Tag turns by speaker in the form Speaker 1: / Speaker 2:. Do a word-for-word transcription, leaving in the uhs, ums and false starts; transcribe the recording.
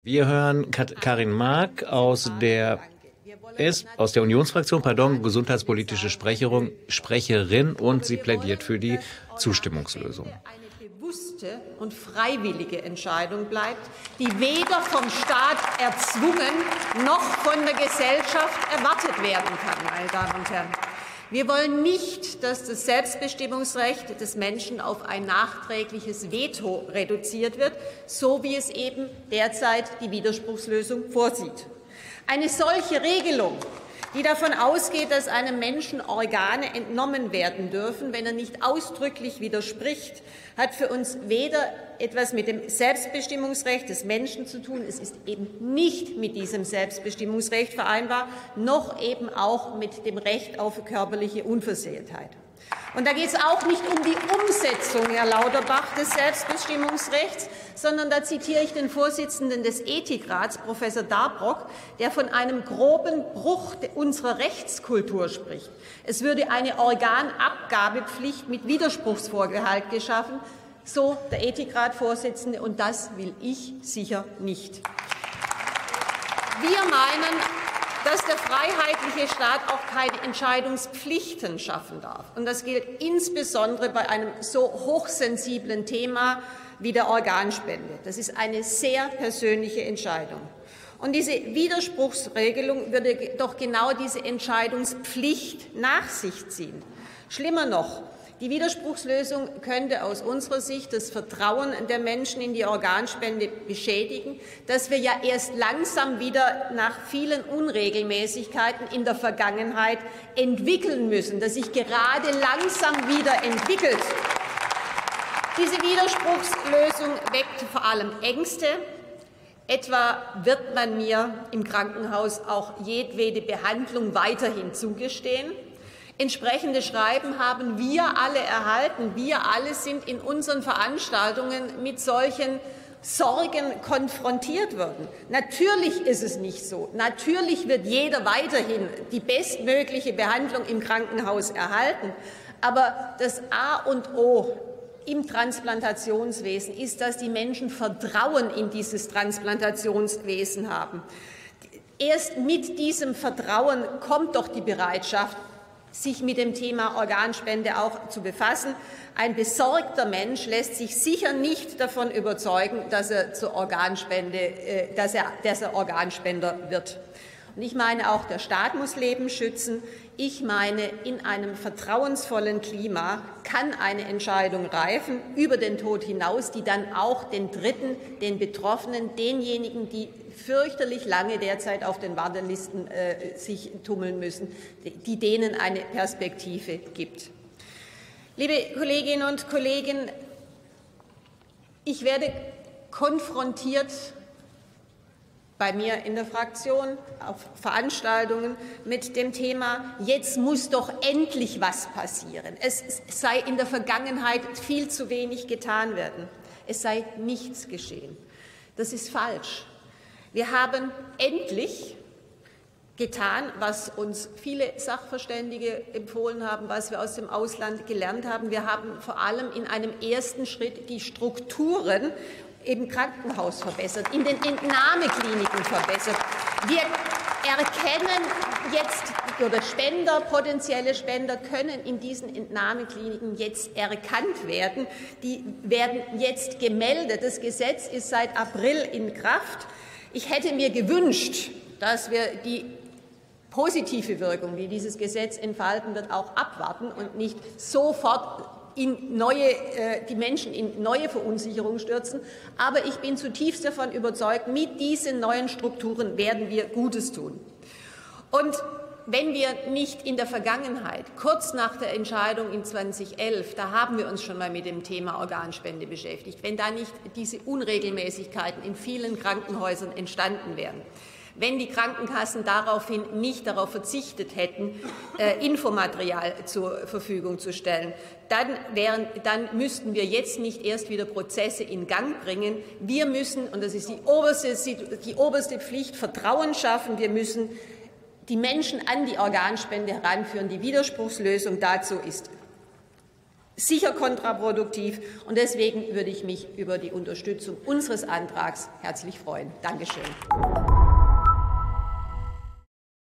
Speaker 1: Wir hören Karin Mark aus der, aus der Unionsfraktion, pardon, gesundheitspolitische Sprecherin, Sprecherin, und sie plädiert für die Zustimmungslösung.
Speaker 2: Eine bewusste und freiwillige Entscheidung bleibt, die weder vom Staat erzwungen noch von der Gesellschaft erwartet werden kann, meine Damen und Herren. Wir wollen nicht, dass das Selbstbestimmungsrecht des Menschen auf ein nachträgliches Veto reduziert wird, so wie es eben derzeit die Widerspruchslösung vorsieht. Eine solche Regelung, die davon ausgeht, dass einem Menschen Organe entnommen werden dürfen, wenn er nicht ausdrücklich widerspricht, hat für uns weder etwas mit dem Selbstbestimmungsrecht des Menschen zu tun, es ist eben nicht mit diesem Selbstbestimmungsrecht vereinbar, noch eben auch mit dem Recht auf körperliche Unversehrtheit. Und da geht es auch nicht um die Umsetzung, Herr Lauterbach, des Selbstbestimmungsrechts, sondern da zitiere ich den Vorsitzenden des Ethikrats, Professor Darbrock, der von einem groben Bruch unserer Rechtskultur spricht. Es würde eine Organabgabepflicht mit Widerspruchsvorbehalt geschaffen, so der Ethikratvorsitzende, und das will ich sicher nicht. Wir meinen, dass der freiheitliche Staat auch keine Entscheidungspflichten schaffen darf. Und das gilt insbesondere bei einem so hochsensiblen Thema wie der Organspende. Das ist eine sehr persönliche Entscheidung. Und diese Widerspruchsregelung würde doch genau diese Entscheidungspflicht nach sich ziehen. Schlimmer noch, die Widerspruchslösung könnte aus unserer Sicht das Vertrauen der Menschen in die Organspende beschädigen, das wir ja erst langsam wieder nach vielen Unregelmäßigkeiten in der Vergangenheit entwickeln müssen, das sich gerade langsam wieder entwickelt. Diese Widerspruchslösung weckt vor allem Ängste. Etwa wird man mir im Krankenhaus auch jedwede Behandlung weiterhin zugestehen. Entsprechende Schreiben haben wir alle erhalten. Wir alle sind in unseren Veranstaltungen mit solchen Sorgen konfrontiert worden. Natürlich ist es nicht so. Natürlich wird jeder weiterhin die bestmögliche Behandlung im Krankenhaus erhalten. Aber das A und O im Transplantationswesen ist, dass die Menschen Vertrauen in dieses Transplantationswesen haben. Erst mit diesem Vertrauen kommt doch die Bereitschaft, sich mit dem Thema Organspende auch zu befassen. Ein besorgter Mensch lässt sich sicher nicht davon überzeugen, dass er zur Organspende, äh, dass er, dass er Organspender wird. Und ich meine, auch der Staat muss Leben schützen. Ich meine, in einem vertrauensvollen Klima kann eine Entscheidung reifen über den Tod hinaus, die dann auch den Dritten, den Betroffenen, denjenigen, die fürchterlich lange derzeit auf den Wartelisten äh, sich tummeln müssen, die denen eine Perspektive gibt. Liebe Kolleginnen und Kollegen, ich werde konfrontiert bei mir in der Fraktion, auf Veranstaltungen mit dem Thema, jetzt muss doch endlich was passieren. Es sei in der Vergangenheit viel zu wenig getan werden. Es sei nichts geschehen. Das ist falsch. Wir haben endlich getan, was uns viele Sachverständige empfohlen haben, was wir aus dem Ausland gelernt haben. Wir haben vor allem in einem ersten Schritt die Strukturen im Krankenhaus verbessert, in den Entnahmekliniken verbessert. Wir erkennen jetzt, oder Spender, potenzielle Spender können in diesen Entnahmekliniken jetzt erkannt werden. Die werden jetzt gemeldet. Das Gesetz ist seit April in Kraft. Ich hätte mir gewünscht, dass wir die positive Wirkung, die dieses Gesetz entfalten wird, auch abwarten und nicht sofort in neue, äh, die Menschen in neue Verunsicherung stürzen. Aber ich bin zutiefst davon überzeugt, mit diesen neuen Strukturen werden wir Gutes tun. Und wenn wir nicht in der Vergangenheit, kurz nach der Entscheidung in zweitausendelf, da haben wir uns schon mal mit dem Thema Organspende beschäftigt, wenn da nicht diese Unregelmäßigkeiten in vielen Krankenhäusern entstanden wären, wenn die Krankenkassen daraufhin nicht darauf verzichtet hätten, äh, Infomaterial zur Verfügung zu stellen, dann, wären, dann müssten wir jetzt nicht erst wieder Prozesse in Gang bringen. Wir müssen, und das ist die oberste, die oberste Pflicht, Vertrauen schaffen. Wir müssen die Menschen an die Organspende heranführen. Die Widerspruchslösung dazu ist sicher kontraproduktiv. Und deswegen würde ich mich über die Unterstützung unseres Antrags herzlich freuen. Dankeschön.